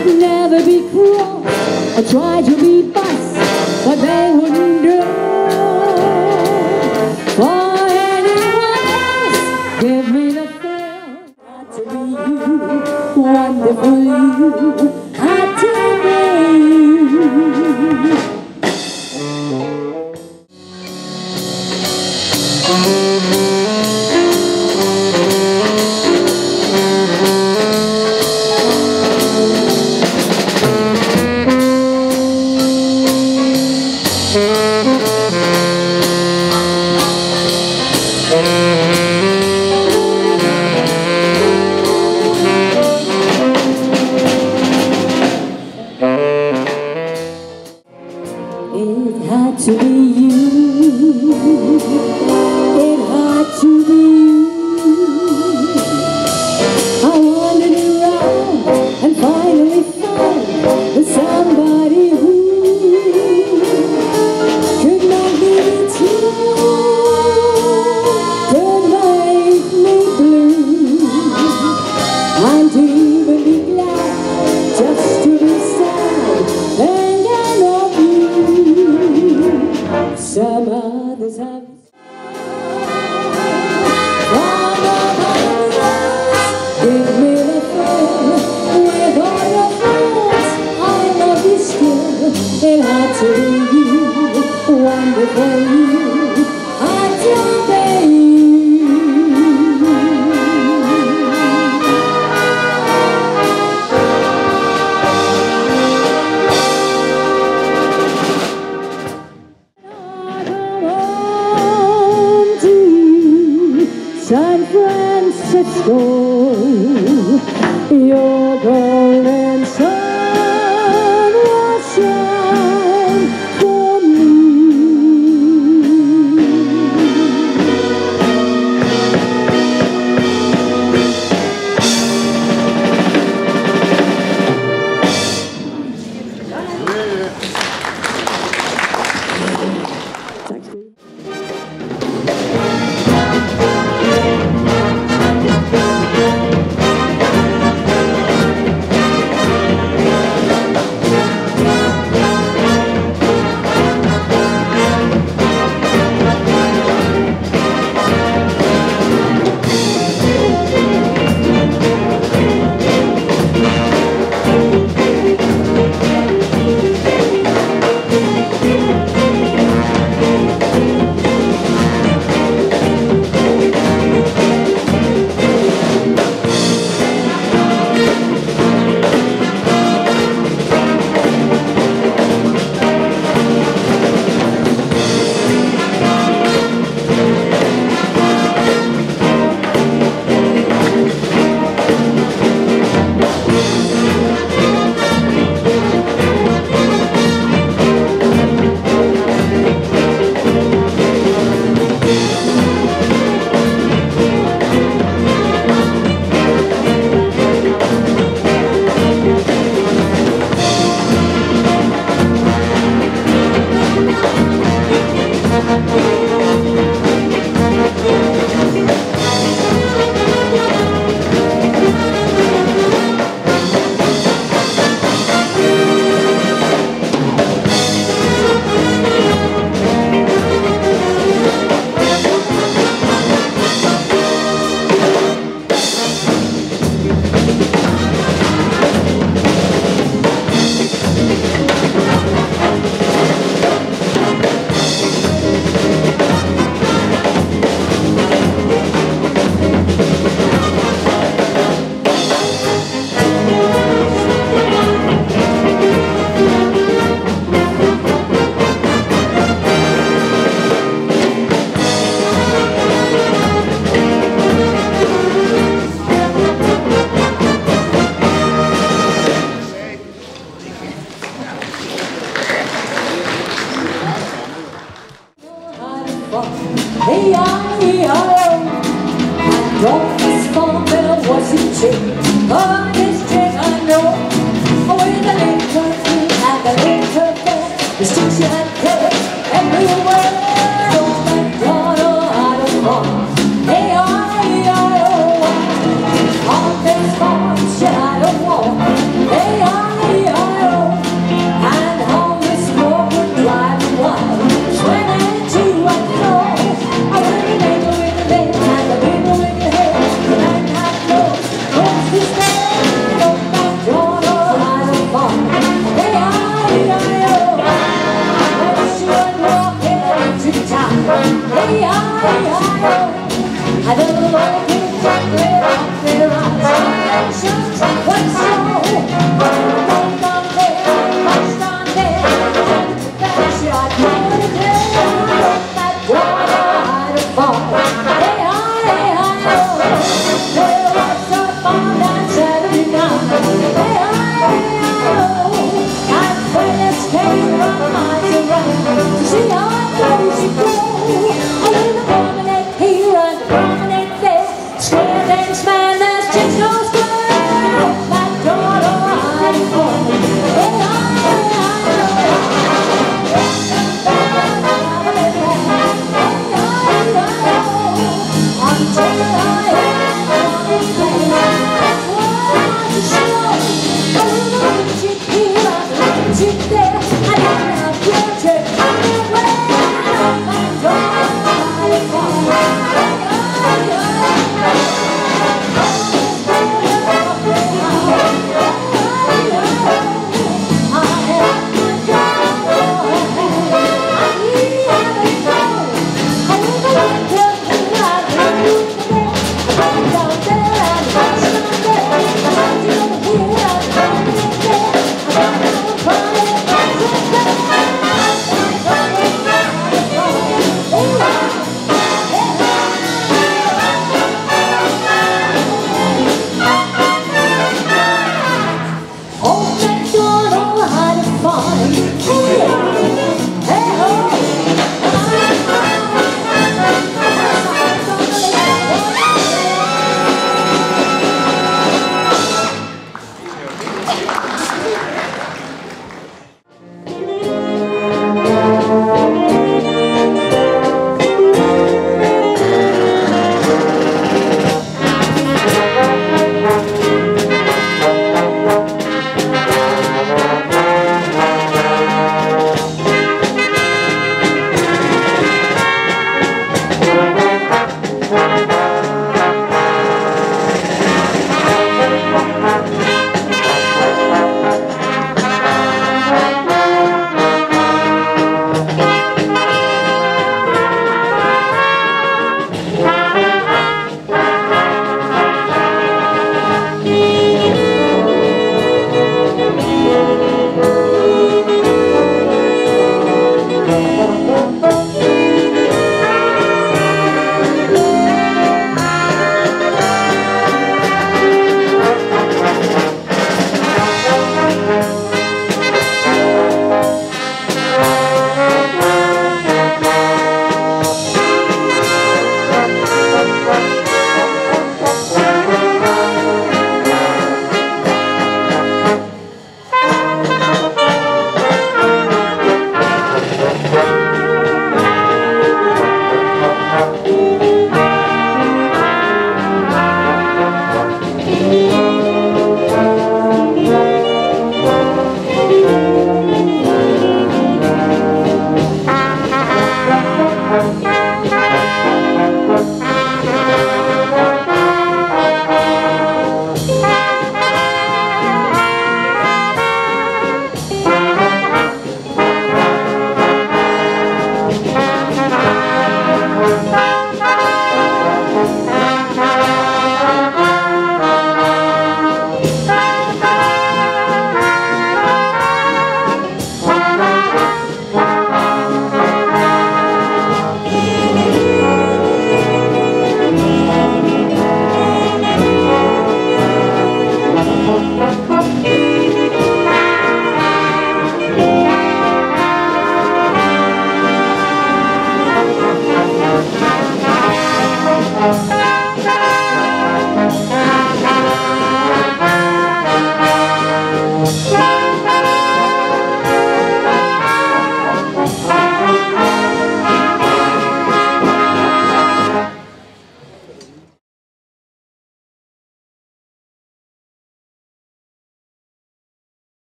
never be cruel or try to be boss, but they wouldn't do for anyone else. Give me the thrill, got to be you, wonderful you, had to be you. It had to be you. It had to be you. I wandered around and finally found somebody who could make me true, could make me blue, and even be glad just to be sad thinking of you. Some others have give me the thrill with all your friends. I love you still. It had to be you, wonderful you, had to be you. On to San Francisco, your golden sun will shine for me. Don't this farm bell wasn't cheap, but this chick I know, with the liquor and the liquor bell, the sticks you had cut everywhere. Oh my God, oh I don't want, hey I on this farm shit I don't want, hey I Just know